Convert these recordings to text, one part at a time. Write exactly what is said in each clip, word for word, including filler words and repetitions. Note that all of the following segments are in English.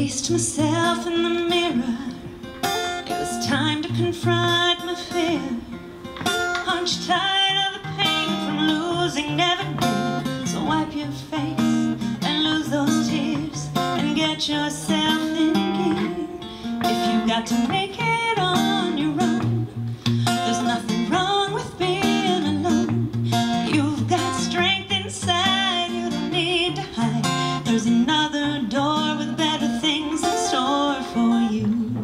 faced myself in the mirror. It was time to confront my fear. Aren't you tired of the pain from losing, never knew? So wipe your face and lose those tears and get yourself in gear. If you got to make it on your own, there's nothing wrong with being alone. You've got strength inside, you don't need to hide. There's another door with better things in store for you.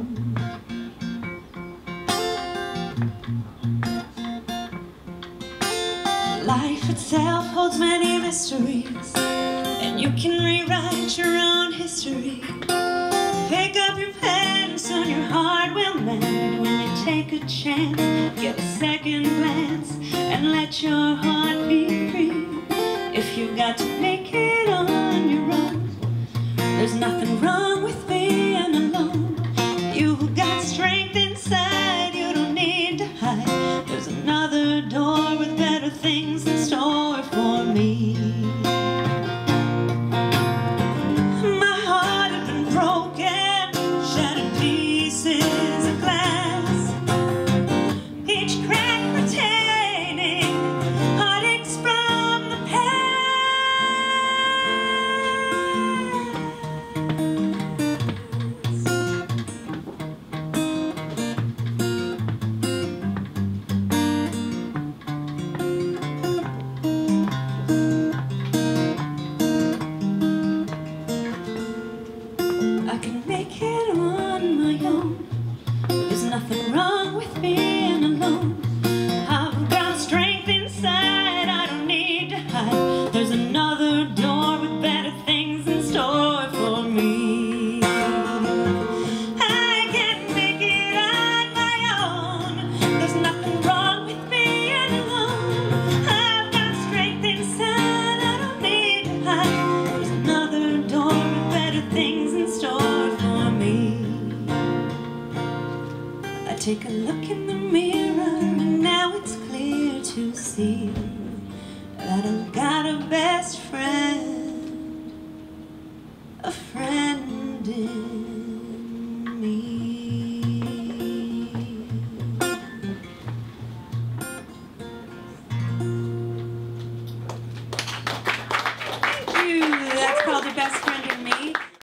Life itself holds many mysteries, and you can rewrite your own history. Pick up your pen and soon your heart will mend. When you take a chance, get a second glance and let your heart be free. If you got to make it on your own, there's nothing wrong with being alone. You've got strength inside, you don't need to hide. There's another door with better things in store for me. My heart had been broken, shattered pieces of glass, each crack retaining heartaches from the past. I can make it on my own. There's nothing wrong with being alone. I've got strength inside, I don't need to hide. There's another door with better things in store for me. I can make it on my own. There's nothing wrong with being alone. I've got strength inside, I don't need to hide. There's another door with better things in store for me. I take a look in the mirror and now it's clear to see that I've got a best friend.